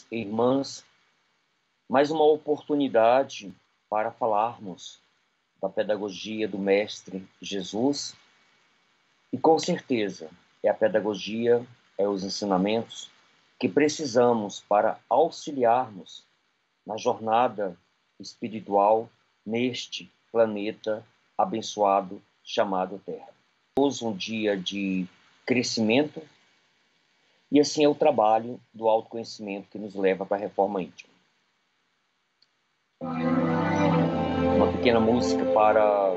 e irmãs, mais uma oportunidade para falarmos da pedagogia do Mestre Jesus. E com certeza é a pedagogia, os ensinamentos que precisamos para auxiliarmos na jornada espiritual neste planeta abençoado chamado Terra. Hoje um dia de crescimento e assim é o trabalho do autoconhecimento que nos leva para a reforma íntima. Uma pequena música para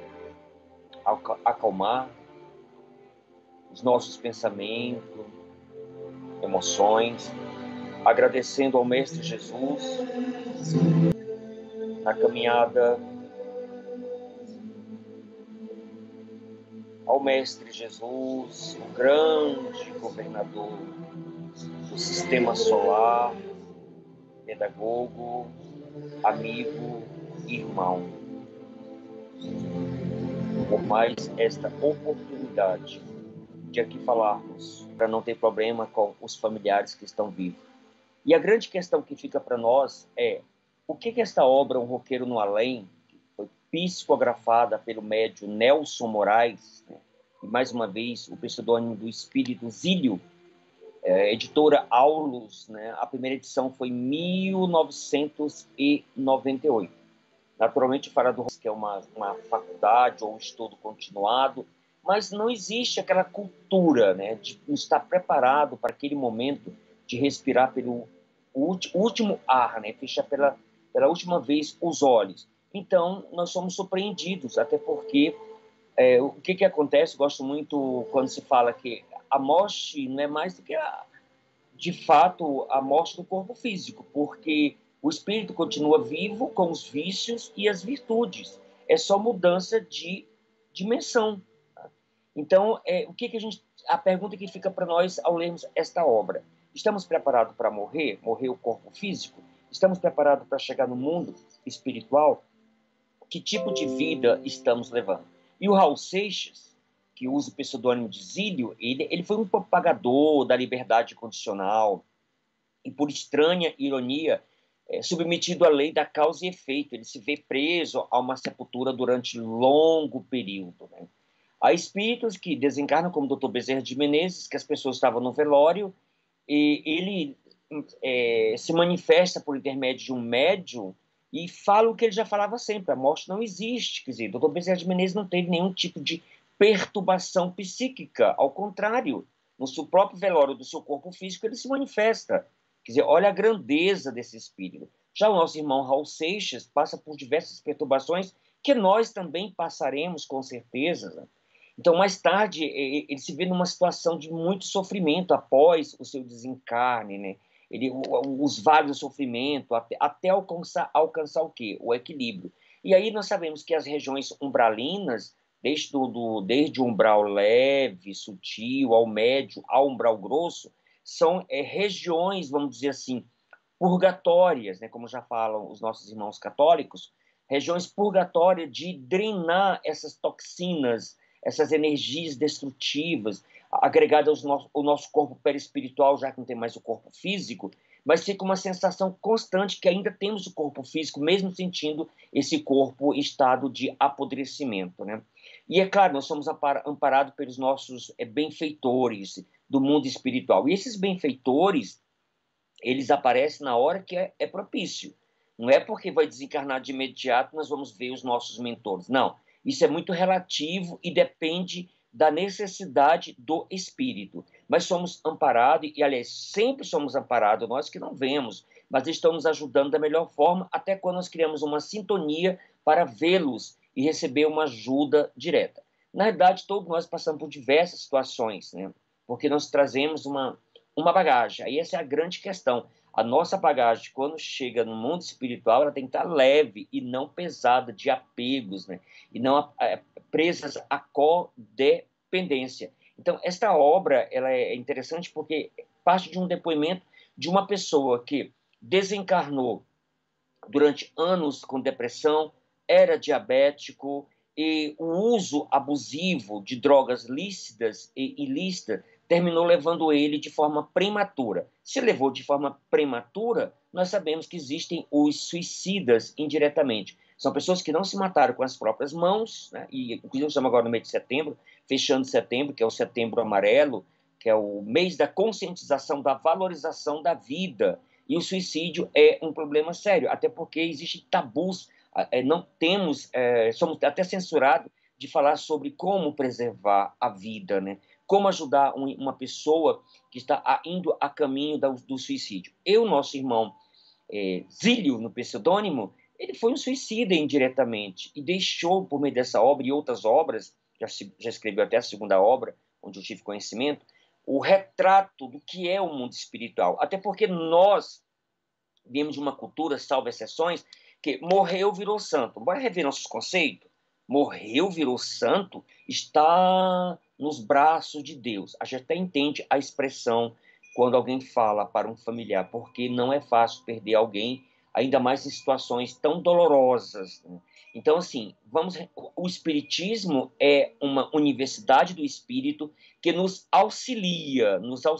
acalmar os nossos pensamentos, emoções, agradecendo ao Mestre Jesus na caminhada, ao Mestre Jesus, o grande governador do sistema solar, pedagogo, amigo, irmão, por mais esta oportunidade de aqui falarmos, para não ter problema com os familiares que estão vivos. E a grande questão que fica para nós é o que esta obra, Um Roqueiro no Além, que foi psicografada pelo médium Nelson Moraes, né? E mais uma vez o pseudônimo do Espírito Zílio, editora Aulus, né? A primeira edição foi em 1998. Naturalmente, fala do que é uma faculdade ou um estudo continuado, mas não existe aquela cultura, né, de estar preparado para aquele momento de respirar pelo último ar, né, fechar pela última vez os olhos. Então, nós somos surpreendidos, até porque o que acontece, gosto muito quando se fala que a morte não é mais do que, de fato, a morte do corpo físico, porque o espírito continua vivo com os vícios e as virtudes. É só mudança de dimensão. Então, a pergunta que fica para nós ao lermos esta obra: estamos preparados para morrer o corpo físico? Estamos preparados para chegar no mundo espiritual? Que tipo de vida estamos levando? E o Raul Seixas, que usa o pseudônimo de Zílio, ele foi um propagador da liberdade condicional e, por estranha ironia, submetido à lei da causa e efeito. Ele se vê preso a uma sepultura durante longo período, né? Há espíritos que desencarnam, como o Dr. Bezerra de Menezes, que as pessoas estavam no velório, e ele se manifesta por intermédio de um médium e fala o que ele já falava sempre: a morte não existe. Quer dizer, o Dr. Bezerra de Menezes não teve nenhum tipo de perturbação psíquica, ao contrário, no seu próprio velório do seu corpo físico ele se manifesta. Quer dizer, olha a grandeza desse espírito. Já o nosso irmão Raul Seixas passa por diversas perturbações que nós também passaremos, com certeza, né? Então, mais tarde, ele se vê numa situação de muito sofrimento após o seu desencarne, né? Os vales do sofrimento, até alcançar o quê? O equilíbrio. E aí nós sabemos que as regiões umbralinas, desde o umbral leve, sutil, ao médio, ao umbral grosso, são regiões, vamos dizer assim, purgatórias, né? Como já falam os nossos irmãos católicos, regiões purgatórias de drenar essas toxinas, essas energias destrutivas, agregadas ao nosso corpo perispiritual, já que não tem mais o corpo físico, mas fica uma sensação constante que ainda temos o corpo físico, mesmo sentindo esse corpo em estado de apodrecimento, né? E é claro, nós somos amparados pelos nossos benfeitores do mundo espiritual. E esses benfeitores, eles aparecem na hora que é propício. Não é porque vai desencarnar de imediato nós vamos ver os nossos mentores. Não. Isso é muito relativo e depende da necessidade do espírito. Mas somos amparados, e aliás, sempre somos amparados, nós que não vemos, mas estão nos ajudando da melhor forma, até quando nós criamos uma sintonia para vê-los e receber uma ajuda direta. Na verdade, todos nós passamos por diversas situações, né? Porque nós trazemos uma bagagem. Aí essa é a grande questão. A nossa bagagem, quando chega no mundo espiritual, ela tem que estar leve e não pesada de apegos, né? E não presas à codependência. Então, esta obra ela é interessante porque parte de um depoimento de uma pessoa que desencarnou durante anos com depressão, era diabético, e o uso abusivo de drogas lícitas e ilícitas terminou levando ele de forma prematura. Se levou de forma prematura, nós sabemos que existem os suicidas indiretamente. São pessoas que não se mataram com as próprias mãos, né? E inclusive estamos agora no mês de setembro, fechando setembro, que é o Setembro Amarelo, que é o mês da conscientização, da valorização da vida. E o suicídio é um problema sério, até porque existem tabus, não temos, somos até censurados de falar sobre como preservar a vida, né? Como ajudar uma pessoa que está indo a caminho do suicídio. Nosso irmão Zílio, no pseudônimo, ele foi um suicida indiretamente e deixou, por meio dessa obra e outras obras, já escreveu até a segunda obra, onde eu tive conhecimento, o retrato do que é o mundo espiritual. Até porque nós viemos de uma cultura, salvo exceções, que morreu, virou santo. Bora rever nossos conceitos? Morreu, virou santo, está nos braços de Deus. A gente até entende a expressão quando alguém fala para um familiar, porque não é fácil perder alguém, ainda mais em situações tão dolorosas, né? Então, assim, o Espiritismo é uma universidade do Espírito que nos auxilia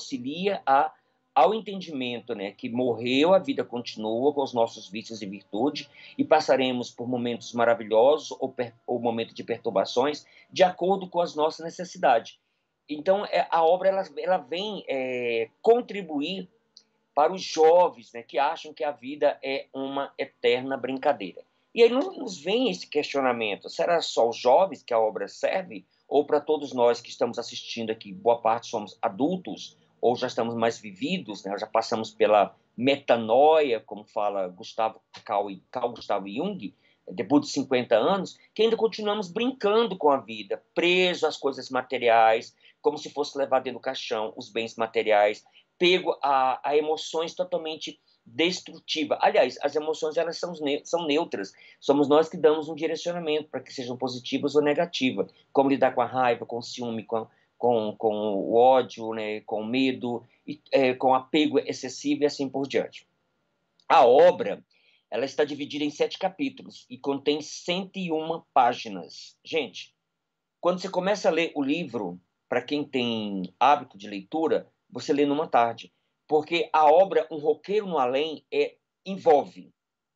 ao entendimento, né, que morreu, a vida continua com os nossos vícios e virtudes, e passaremos por momentos maravilhosos ou momentos de perturbações, de acordo com as nossas necessidades. Então, a obra ela vem contribuir para os jovens, né, que acham que a vida é uma eterna brincadeira. E aí nos vem esse questionamento: será só os jovens que a obra serve? Ou para todos nós que estamos assistindo aqui, boa parte somos adultos, ou já estamos mais vividos, né? Já passamos pela metanoia, como fala Carl Gustav Jung, depois de 50 anos, que ainda continuamos brincando com a vida, presos às coisas materiais, como se fosse levar dentro do caixão os bens materiais, pego a emoções totalmente destrutivas. Aliás, as emoções elas são neutras. Somos nós que damos um direcionamento para que sejam positivas ou negativas. Como lidar com a raiva, com o ciúme, com o ódio, né, com o medo, com apego excessivo e assim por diante. A obra ela está dividida em 7 capítulos e contém 101 páginas. Gente, quando você começa a ler o livro, para quem tem hábito de leitura, você lê numa tarde. Porque a obra Um Roqueiro no Além envolve.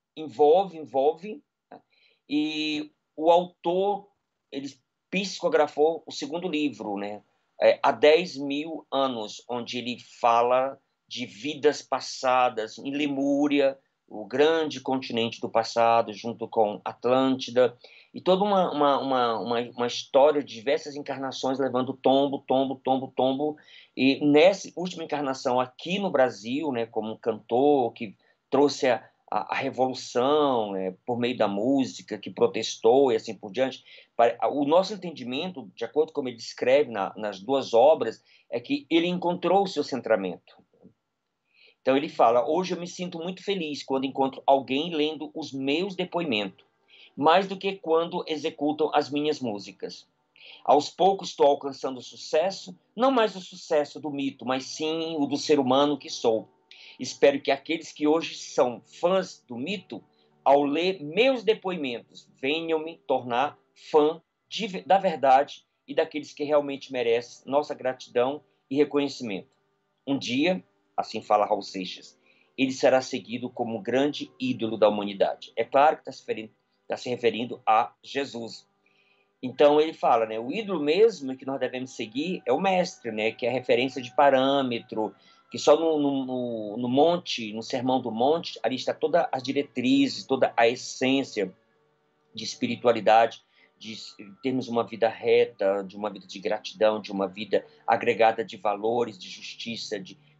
Né? E o autor, ele psicografou o segundo livro, né? Há 10 mil anos, onde ele fala de vidas passadas em Lemúria, o grande continente do passado, junto com Atlântida, e toda uma história de diversas encarnações levando tombo, e nessa última encarnação aqui no Brasil, né, como um cantor que trouxe a revolução, né, por meio da música, que protestou e assim por diante. O nosso entendimento, de acordo com ele descreve nas 2 obras, é que ele encontrou o seu centramento. Então ele fala: hoje eu me sinto muito feliz quando encontro alguém lendo os meus depoimentos, mais do que quando executam as minhas músicas. Aos poucos estou alcançando o sucesso, não mais o sucesso do mito, mas sim o do ser humano que sou. Espero que aqueles que hoje são fãs do mito, ao ler meus depoimentos, venham me tornar fã da verdade e daqueles que realmente merecem nossa gratidão e reconhecimento. Um dia, assim fala Raul Seixas, ele será seguido como um grande ídolo da humanidade. É claro que está se referindo a Jesus. Então ele fala, né, o ídolo mesmo que nós devemos seguir é o mestre, né, que é a referência de parâmetro, que só no monte, no Sermão do Monte, ali está todas as diretrizes, toda a essência de espiritualidade, de termos uma vida reta, de uma vida de gratidão, de uma vida agregada de valores, de justiça,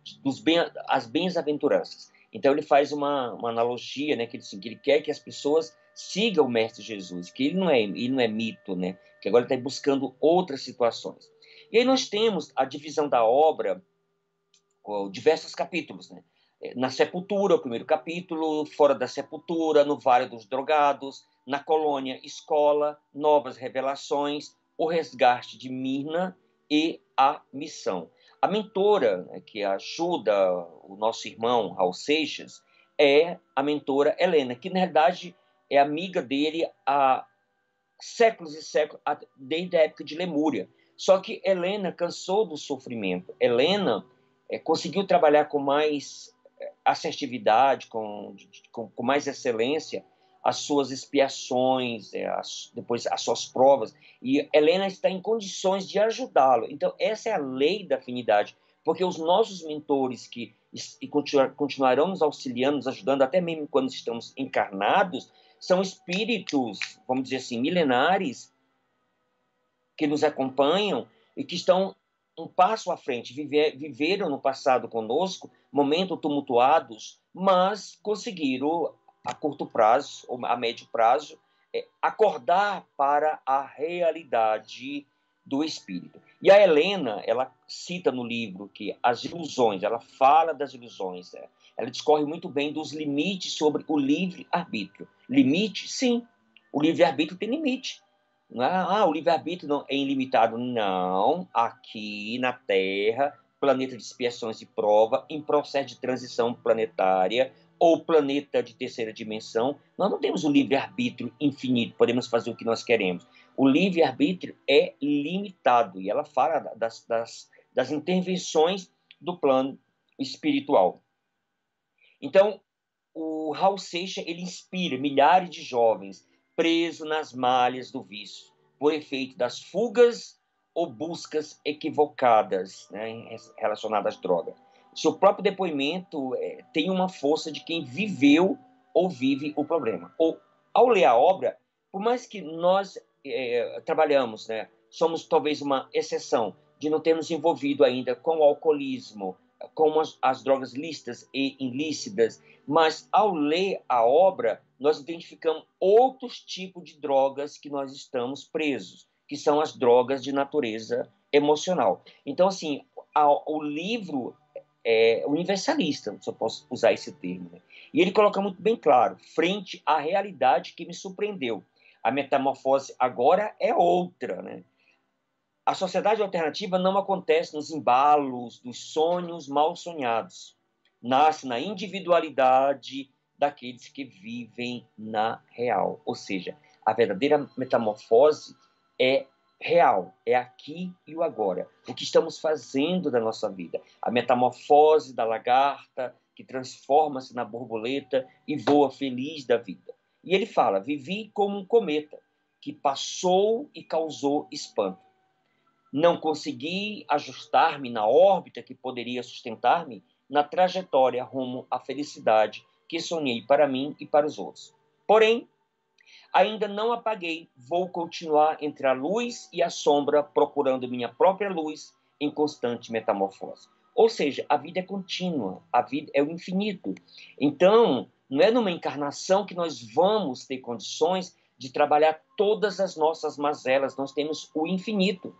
as bem-aventuranças. Então ele faz uma analogia, né, que ele quer que as pessoas sigam o Mestre Jesus, que ele não é mito, né, que agora está buscando outras situações. E aí nós temos a divisão da obra com diversos capítulos, né? Na Sepultura, o primeiro capítulo, Fora da Sepultura, No Vale dos Drogados, Na Colônia, Escola, Novas Revelações, O Resgate de Mirna e A Missão. A mentora, né, que ajuda o nosso irmão Raul Seixas, é a mentora Helena, que na realidade é amiga dele há séculos e séculos, desde a época de Lemúria. Só que Helena cansou do sofrimento. Helena conseguiu trabalhar com mais assertividade, com mais excelência, as suas expiações, depois as suas provas. E Helena está em condições de ajudá-lo. Então, essa é a lei da afinidade, porque os nossos mentores que continuarão nos auxiliando, nos ajudando, até mesmo quando estamos encarnados, são espíritos, vamos dizer assim, milenares, que nos acompanham e que estão um passo à frente, viveram no passado conosco momentos tumultuados, mas conseguiram, a curto prazo, ou a médio prazo, acordar para a realidade do espírito. E a Helena, ela cita no livro que as ilusões, ela fala das ilusões, ela discorre muito bem dos limites sobre o livre-arbítrio. Limite? Sim, o livre-arbítrio tem limite. O livre-arbítrio não é ilimitado. Não, aqui na Terra, planeta de expiações e prova, em processo de transição planetária, ou planeta de terceira dimensão, nós não temos o livre-arbítrio infinito, podemos fazer o que nós queremos. O livre-arbítrio é limitado, e ela fala das intervenções do plano espiritual. Então, o Raul Seixas, ele inspira milhares de jovens presos nas malhas do vício, por efeito das fugas ou buscas equivocadas, né, relacionadas às drogas. O seu próprio depoimento tem uma força de quem viveu ou vive o problema. Ao ler a obra, por mais que nós trabalhamos, né, somos talvez uma exceção de não termos envolvido ainda com o alcoolismo, com as drogas lícitas e ilícitas, mas ao ler a obra, nós identificamos outros tipos de drogas que nós estamos presos, que são as drogas de natureza emocional. Então, assim, o livro é universalista, se eu posso usar esse termo, né? E ele coloca muito bem claro, frente à realidade que me surpreendeu. A metamorfose agora é outra, né? A sociedade alternativa não acontece nos embalos dos sonhos mal sonhados. Nasce na individualidade daqueles que vivem na real. Ou seja, a verdadeira metamorfose é real, é aqui e o agora. O que estamos fazendo da nossa vida. A metamorfose da lagarta que transforma-se na borboleta e voa feliz da vida. E ele fala, vivi como um cometa que passou e causou espanto. Não consegui ajustar-me na órbita que poderia sustentar-me na trajetória rumo à felicidade que sonhei para mim e para os outros. Porém, ainda não apaguei, vou continuar entre a luz e a sombra, procurando minha própria luz em constante metamorfose. Ou seja, a vida é contínua, a vida é o infinito. Então, não é numa encarnação que nós vamos ter condições de trabalhar todas as nossas mazelas, nós temos o infinito.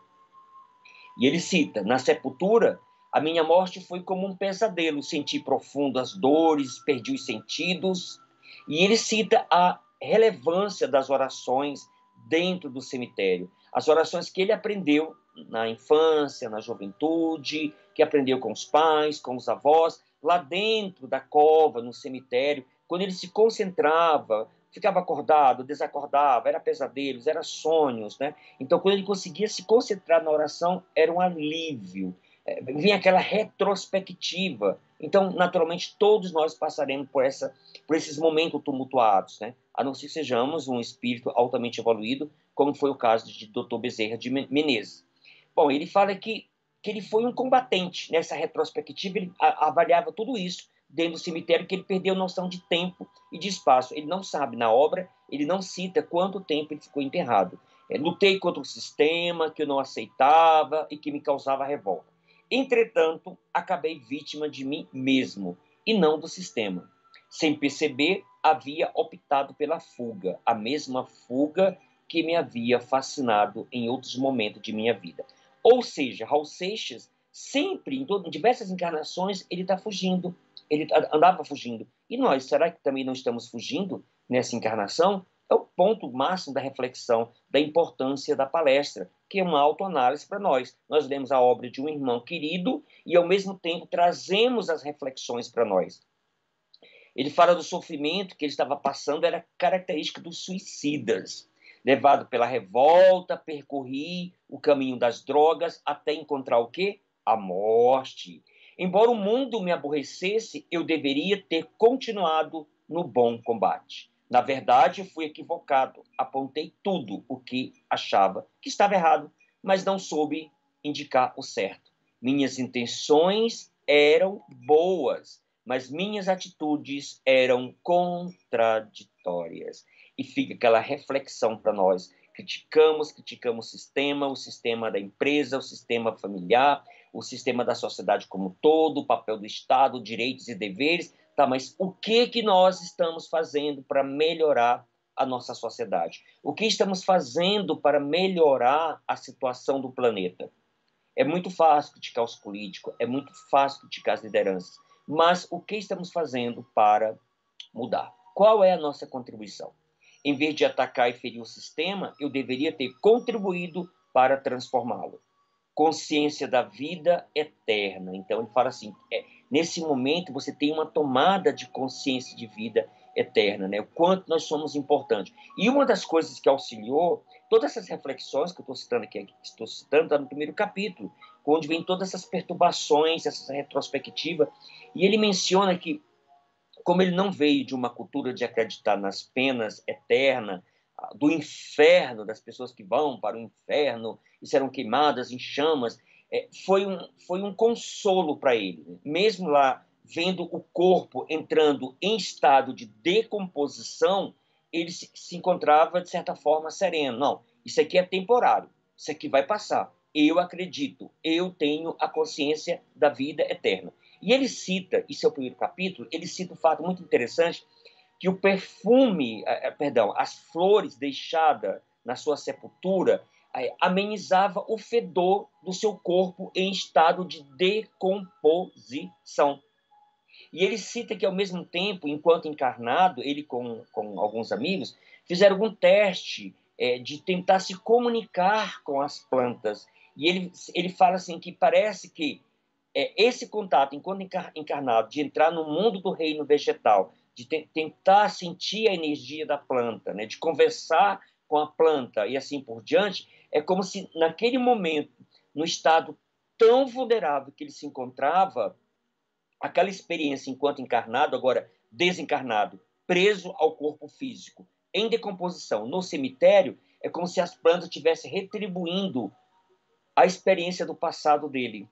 E ele cita, na sepultura, a minha morte foi como um pesadelo, senti profundas dores, perdi os sentidos. E ele cita a relevância das orações dentro do cemitério. As orações que ele aprendeu na infância, na juventude, que aprendeu com os pais, com os avós, lá dentro da cova, no cemitério, quando ele se concentrava, ficava acordado, desacordava, era pesadelos, era sonhos, né? Então, quando ele conseguia se concentrar na oração, era um alívio. Vinha aquela retrospectiva. Então, naturalmente, todos nós passaremos por esses momentos tumultuados, né? A não ser que sejamos um espírito altamente evoluído, como foi o caso de Dr. Bezerra de Menezes. Bom, ele fala que ele foi um combatente nessa retrospectiva, ele avaliava tudo isso dentro do cemitério, que ele perdeu noção de tempo e de espaço. Ele não sabe, na obra, ele não cita quanto tempo ele ficou enterrado. Lutei contra o sistema que eu não aceitava e que me causava revolta. Entretanto, acabei vítima de mim mesmo e não do sistema. Sem perceber, havia optado pela fuga, a mesma fuga que me havia fascinado em outros momentos de minha vida. Ou seja, Raul Seixas, sempre, em diversas encarnações, ele está fugindo. Ele andava fugindo. E nós, será que também não estamos fugindo nessa encarnação? É o ponto máximo da reflexão, da importância da palestra, que é uma autoanálise para nós. Nós lemos a obra de um irmão querido e, ao mesmo tempo, trazemos as reflexões para nós. Ele fala do sofrimento que ele estava passando, era característica dos suicidas. Levado pela revolta, percorri o caminho das drogas até encontrar o quê? A morte. Embora o mundo me aborrecesse, eu deveria ter continuado no bom combate. Na verdade, eu fui equivocado. Apontei tudo o que achava que estava errado, mas não soube indicar o certo. Minhas intenções eram boas, mas minhas atitudes eram contraditórias. E fica aquela reflexão para nós. Criticamos o sistema da empresa, o sistema familiar, o sistema da sociedade como um todo, o papel do Estado, direitos e deveres. Tá, mas o que nós estamos fazendo para melhorar a nossa sociedade? O que estamos fazendo para melhorar a situação do planeta? É muito fácil criticar os políticos, é muito fácil criticar as lideranças, mas o que estamos fazendo para mudar? Qual é a nossa contribuição? Em vez de atacar e ferir o sistema, eu deveria ter contribuído para transformá-lo. Consciência da vida eterna. Então, ele fala assim, nesse momento você tem uma tomada de consciência de vida eterna, né? O quanto nós somos importantes. E uma das coisas que auxiliou, todas essas reflexões que eu estou citando aqui, está no primeiro capítulo, onde vem todas essas perturbações, essa retrospectiva, e ele menciona que, como ele não veio de uma cultura de acreditar nas penas eternas, do inferno, das pessoas que vão para o inferno e serão queimadas em chamas, foi um consolo para ele. Né? Mesmo lá, vendo o corpo entrando em estado de decomposição, ele se encontrava, de certa forma, sereno. Não, isso aqui é temporário, isso aqui vai passar. Eu acredito, eu tenho a consciência da vida eterna. E ele cita, isso é o primeiro capítulo, ele cita um fato muito interessante, que o perfume, as flores deixadas na sua sepultura, amenizava o fedor do seu corpo em estado de decomposição. E ele cita que, ao mesmo tempo, enquanto encarnado, ele com alguns amigos, fizeram algum teste de tentar se comunicar com as plantas. E ele fala assim que parece que esse contato, enquanto encarnado, de entrar no mundo do reino vegetal, de tentar sentir a energia da planta, né, de conversar com a planta e assim por diante, é como se, naquele momento, no estado tão vulnerável que ele se encontrava, aquela experiência enquanto encarnado, agora desencarnado, preso ao corpo físico, em decomposição, no cemitério, é como se as plantas estivessem retribuindo a experiência do passado dele.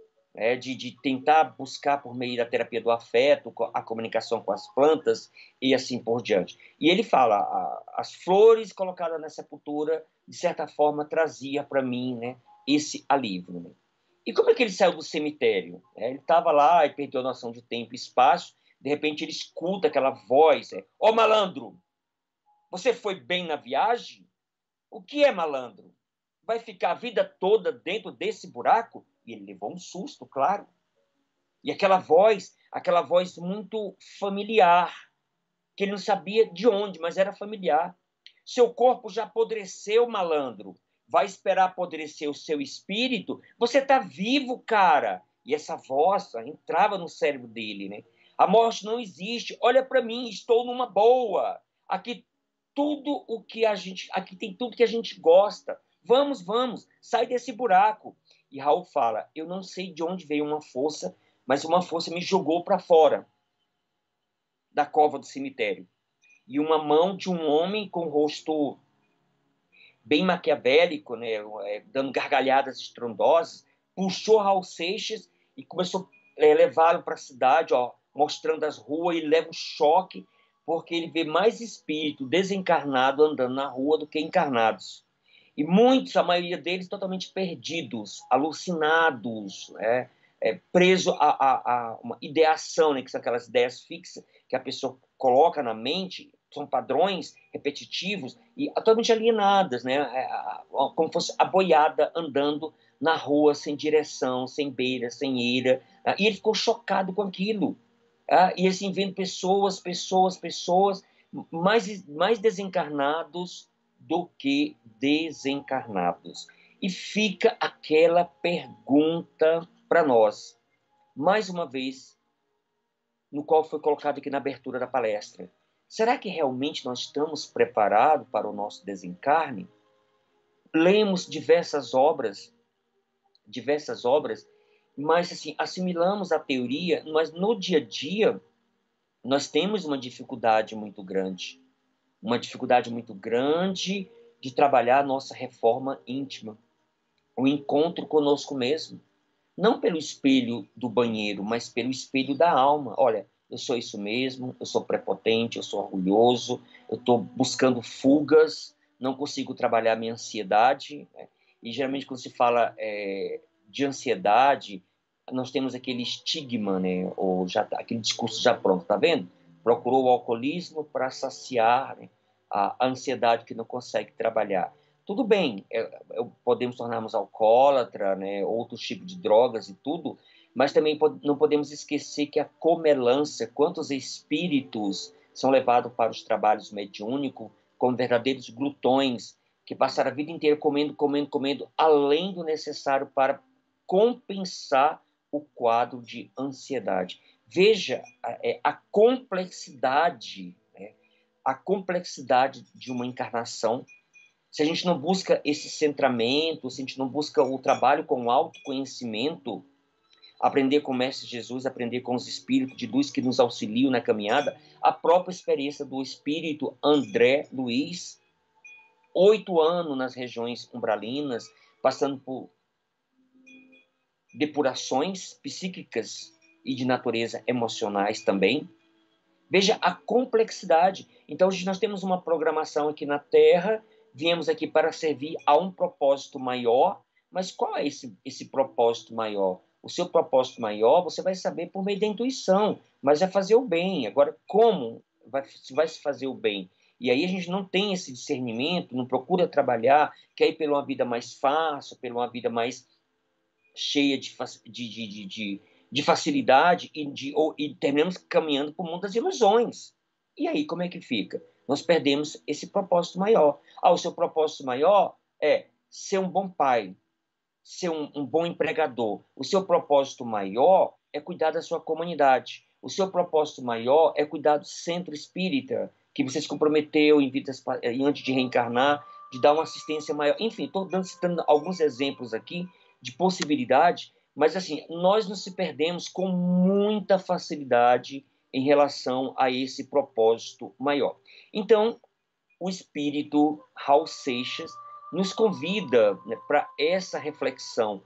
De tentar buscar, por meio da terapia do afeto, a comunicação com as plantas e assim por diante. E ele fala, as flores colocadas na sepultura, de certa forma, trazia para mim, né, esse alívio. Né? E como é que ele saiu do cemitério? Ele estava lá e perdeu a noção de tempo e espaço, de repente ele escuta aquela voz, Ô malandro, você foi bem na viagem? O que é malandro? Vai ficar a vida toda dentro desse buraco? E ele levou um susto, claro. E aquela voz muito familiar, que ele não sabia de onde, mas era familiar. Seu corpo já apodreceu, malandro. Vai esperar apodrecer o seu espírito? Você está vivo, cara. E essa voz entrava no cérebro dele, né? A morte não existe. Olha para mim, estou numa boa. Aqui aqui tem tudo que a gente gosta. Vamos, sai desse buraco. E Raul fala, eu não sei de onde veio uma força, mas uma força me jogou para fora da cova do cemitério. E uma mão de um homem com o rosto bem maquiavélico, né, dando gargalhadas estrondosas, puxou Raul Seixas e começou a levá-lo para a cidade, mostrando as ruas, e ele leva um choque, porque ele vê mais espírito desencarnado andando na rua do que encarnados. E muitos, a maioria deles, totalmente perdidos, alucinados, preso a uma ideação, né, que são aquelas ideias fixas que a pessoa coloca na mente, são padrões repetitivos e totalmente alienadas, né, como fosse a boiada andando na rua sem direção, sem beira, sem eira. E ele ficou chocado com aquilo. E assim, vendo pessoas mais desencarnados do que desencarnados. E fica aquela pergunta para nós, mais uma vez, no qual foi colocado aqui na abertura da palestra. Será que realmente nós estamos preparados para o nosso desencarne? Lemos diversas obras, mas assim, assimilamos a teoria, mas no dia a dia nós temos uma dificuldade muito grande de trabalhar a nossa reforma íntima, o encontro conosco mesmo. Não pelo espelho do banheiro, mas pelo espelho da alma. Olha, eu sou isso mesmo, eu sou prepotente, eu sou orgulhoso, eu estou buscando fugas, não consigo trabalhar minha ansiedade, né? E geralmente quando se fala de ansiedade, nós temos aquele estigma, né? Ou já aquele discurso já pronto, tá vendo? Procurou o alcoolismo para saciar, né, a ansiedade que não consegue trabalhar. Tudo bem, podemos tornarmos alcoólatra, né, outros tipos de drogas e tudo, mas também não podemos esquecer que a comelância, quantos espíritos são levados para os trabalhos mediúnicos como verdadeiros glutões, que passaram a vida inteira comendo, comendo, comendo, além do necessário para compensar o quadro de ansiedade. Veja a complexidade, né, a complexidade de uma encarnação. Se a gente não busca esse centramento, se a gente não busca o trabalho com o autoconhecimento, aprender com o Mestre Jesus, aprender com os espíritos de luz que nos auxiliam na caminhada, a própria experiência do espírito André Luiz, 8 anos nas regiões umbralinas, passando por depurações psíquicas e de natureza emocionais também. Veja a complexidade. Então, nós temos uma programação aqui na Terra, viemos aqui para servir a um propósito maior, mas qual é esse propósito maior? O seu propósito maior você vai saber por meio da intuição, mas é fazer o bem. Agora, como vai se fazer o bem? E aí a gente não tem esse discernimento, não procura trabalhar, quer ir pela uma vida mais fácil, pela uma vida mais cheia de facilidade e terminamos caminhando para o mundo das ilusões. E aí, como é que fica? Nós perdemos esse propósito maior. O seu propósito maior é ser um bom pai, ser um bom empregador. O seu propósito maior é cuidar da sua comunidade. O seu propósito maior é cuidar do centro espírita, que você se comprometeu antes de reencarnar, de dar uma assistência maior. Enfim, estou citando alguns exemplos aqui de possibilidade, mas assim, nós nos perdemos com muita facilidade em relação a esse propósito maior. Então, o espírito Raul Seixas nos convida, né, para essa reflexão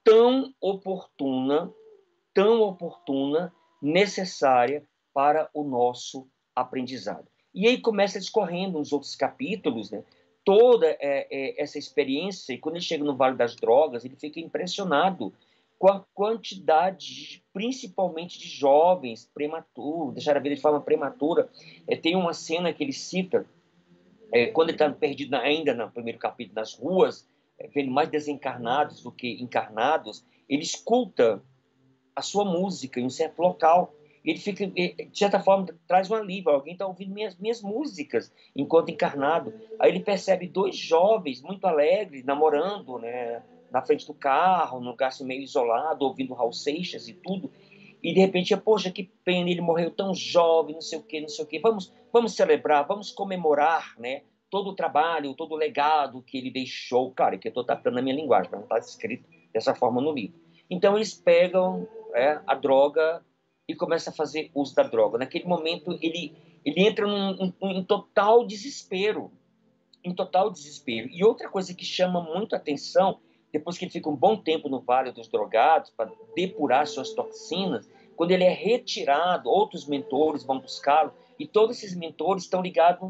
tão oportuna, necessária para o nosso aprendizado. E aí começa discorrendo nos outros capítulos, né, toda essa experiência, e quando ele chega no Vale das Drogas, ele fica impressionado com a quantidade, principalmente de jovens prematuros, deixaram a vida de forma prematura. Tem uma cena que ele cita, quando ele está perdido ainda no primeiro capítulo nas ruas, vendo mais desencarnados do que encarnados, ele escuta a sua música em um certo local. Ele fica, de certa forma, traz um alívio. Alguém está ouvindo minhas músicas enquanto encarnado. Aí ele percebe 2 jovens muito alegres, namorando, né, na frente do carro, num lugar assim, meio isolado, ouvindo Raul Seixas e tudo. E de repente, poxa, que pena, ele morreu tão jovem, não sei o quê, não sei o quê. Vamos celebrar, vamos comemorar, né, todo o trabalho, todo o legado que ele deixou. Claro, que eu estou adaptando na minha linguagem, mas não está escrito dessa forma no livro. Então eles pegam a droga e começam a fazer uso da droga. Naquele momento ele entra em total desespero, em total desespero. E outra coisa que chama muito a atenção, depois que ele fica um bom tempo no Vale dos Drogados para depurar suas toxinas, quando ele é retirado, outros mentores vão buscá-lo, e todos esses mentores estão ligados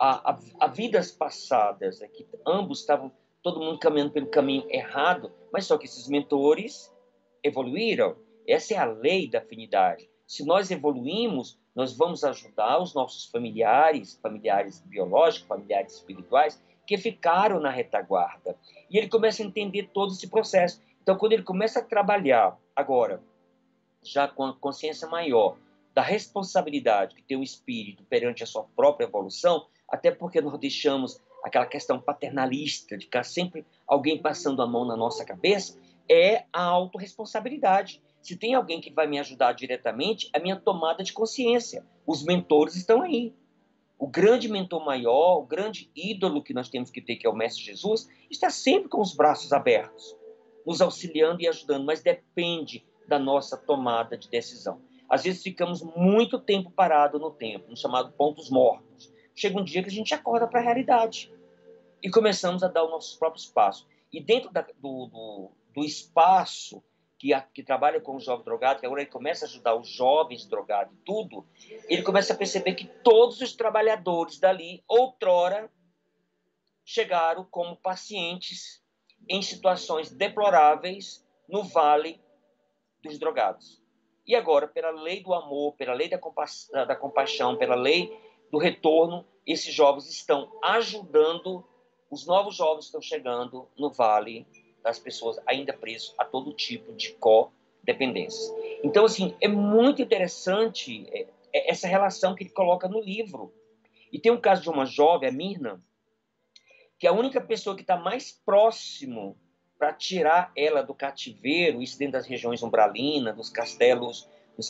a vidas passadas, né, que ambos estavam, todo mundo caminhando pelo caminho errado, mas só que esses mentores evoluíram. Essa é a lei da afinidade. Se nós evoluímos, nós vamos ajudar os nossos familiares biológicos, familiares espirituais, que ficaram na retaguarda. E ele começa a entender todo esse processo. Então, quando ele começa a trabalhar, agora, já com a consciência maior, da responsabilidade que tem o espírito perante a sua própria evolução, até porque nós deixamos aquela questão paternalista de ficar sempre alguém passando a mão na nossa cabeça, é a autorresponsabilidade. Se tem alguém que vai me ajudar diretamente, é a minha tomada de consciência. Os mentores estão aí. O grande mentor maior, o grande ídolo que nós temos que ter, que é o Mestre Jesus, está sempre com os braços abertos, nos auxiliando e ajudando, mas depende da nossa tomada de decisão. Às vezes ficamos muito tempo parado no tempo, no chamado pontos mortos. Chega um dia que a gente acorda para a realidade e começamos a dar os nossos próprios passos. E dentro do espaço que trabalha com o jovem drogado, que agora ele começa a ajudar os jovens drogados e tudo, ele começa a perceber que todos os trabalhadores dali, outrora, chegaram como pacientes em situações deploráveis no vale dos drogados. E agora, pela lei do amor, pela lei da compaixão, pela lei do retorno, esses jovens estão ajudando os novos jovens que estão chegando no vale das pessoas ainda presas a todo tipo de codependências. Então, assim, é muito interessante essa relação que ele coloca no livro. E tem um caso de uma jovem, a Mirna, que é a única pessoa que está mais próximo para tirar ela do cativeiro, isso dentro das regiões umbralinas, dos castelos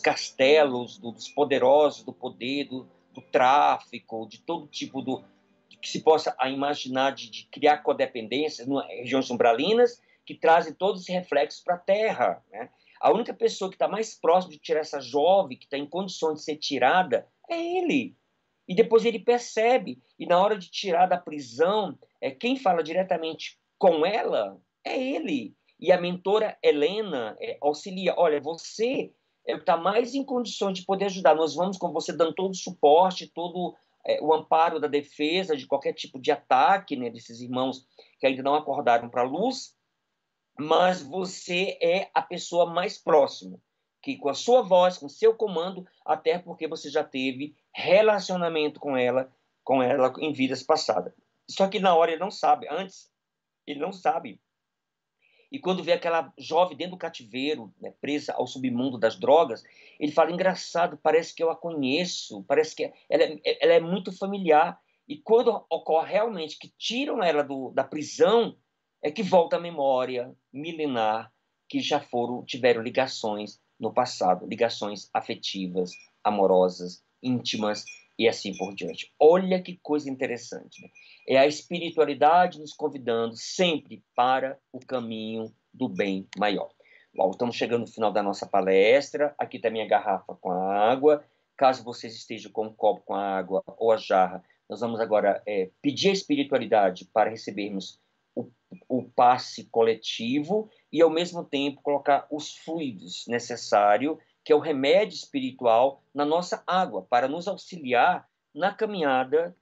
dos poderosos, do poder, do tráfico, de todo tipo que se possa imaginar de criar codependências nas regiões umbralinas que trazem todos os reflexos para a Terra, né? A única pessoa que está mais próxima de tirar essa jovem, que está em condições de ser tirada, é ele. E depois ele percebe, e na hora de tirar da prisão, quem fala diretamente com ela é ele. E a mentora Helena auxilia. Olha, você é o que está mais em condições de poder ajudar. Nós vamos com você dando todo o suporte, todo o amparo da defesa de qualquer tipo de ataque, né, desses irmãos que ainda não acordaram para a luz, mas você é a pessoa mais próxima, que com a sua voz, com o seu comando, até porque você já teve relacionamento com ela em vidas passadas. Só que na hora ele não sabe, antes ele não sabe. E quando vê aquela jovem dentro do cativeiro, né, presa ao submundo das drogas, ele fala, engraçado, parece que eu a conheço, parece que ela é muito familiar. E quando ocorre realmente que tiram ela da prisão, é que volta a memória milenar que tiveram ligações no passado, ligações afetivas, amorosas, íntimas e assim por diante. Olha que coisa interessante, né? É a espiritualidade nos convidando sempre para o caminho do bem maior. Bom, estamos chegando no final da nossa palestra. Aqui está a minha garrafa com a água. Caso vocês estejam com um copo com a água ou a jarra, nós vamos agora pedir a espiritualidade para recebermos o passe coletivo e, ao mesmo tempo, colocar os fluidos necessários, que é o remédio espiritual, na nossa água, para nos auxiliar na caminhada,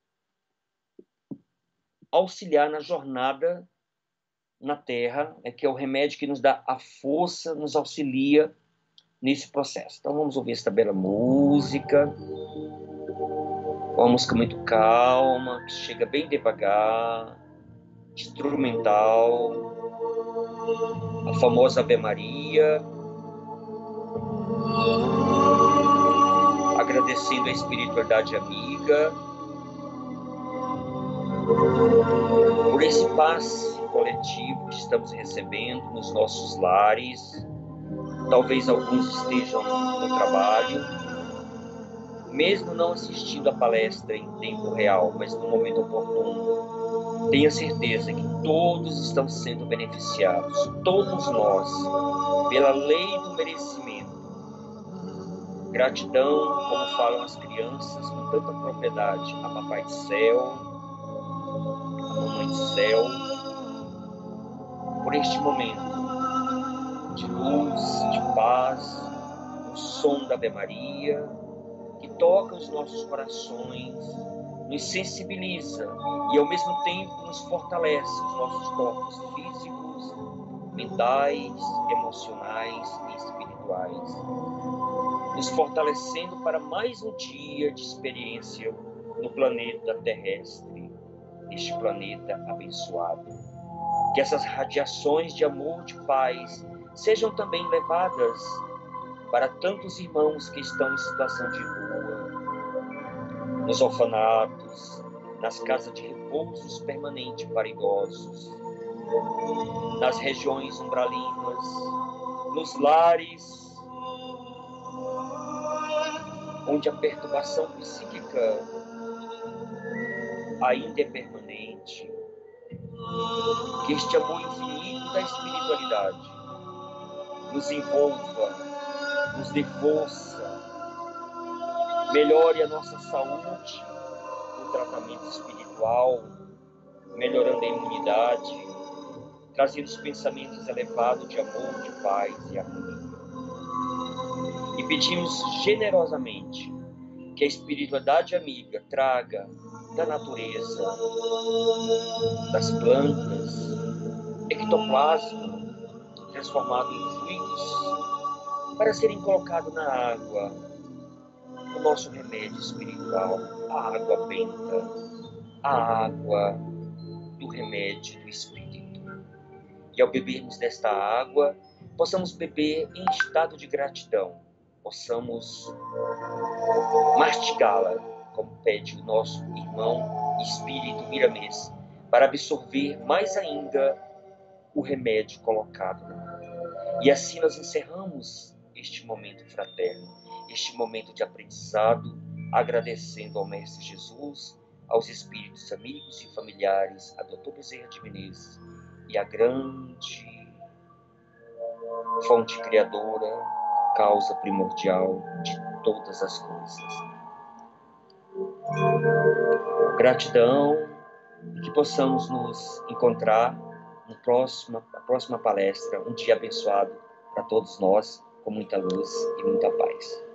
auxiliar na jornada na Terra, que é o remédio que nos dá a força, nos auxilia nesse processo. Então vamos ouvir essa bela música, uma música muito calma, que chega bem devagar, instrumental, a famosa Ave Maria, agradecendo a espiritualidade amiga por esse passe coletivo que estamos recebendo nos nossos lares. Talvez alguns estejam no trabalho, mesmo não assistindo a palestra em tempo real, mas no momento oportuno. Tenha certeza que todos estão sendo beneficiados, todos nós, pela lei do merecimento. Gratidão, como falam as crianças com tanta propriedade, a Papai do Céu, a Mamãe do Céu, por este momento de luz, de paz, o som da Ave Maria, que toca os nossos corações, nos sensibiliza e, ao mesmo tempo, nos fortalece os nossos corpos físicos, mentais, emocionais e espirituais, nos fortalecendo para mais um dia de experiência no planeta terrestre, este planeta abençoado. Que essas radiações de amor, de paz, sejam também levadas para tantos irmãos que estão em situação de rua, nos orfanatos, nas casas de repousos permanentes para idosos, nas regiões umbralinas, nos lares, onde a perturbação psíquica ainda é permanente. Que este amor infinito da espiritualidade nos envolva, nos dê força, melhore a nossa saúde no tratamento espiritual, melhorando a imunidade, trazendo os pensamentos elevados de amor, de paz e harmonia. E pedimos generosamente que a espiritualidade amiga traga da natureza, das plantas, ectoplasma, transformado em fluidos, para serem colocados na água, o nosso remédio espiritual, a água benta, a água do remédio do Espírito. E ao bebermos desta água, possamos beber em estado de gratidão, possamos mastigá-la, como pede o nosso irmão Espírito Miramês, para absorver mais ainda o remédio colocado na água. E assim nós encerramos este momento fraterno, este momento de aprendizado, agradecendo ao Mestre Jesus, aos espíritos amigos e familiares, a Dr. Bezerra de Menezes e a grande fonte criadora, causa primordial de todas as coisas. Gratidão e que possamos nos encontrar na próxima palestra, um dia abençoado para todos nós, com muita luz e muita paz.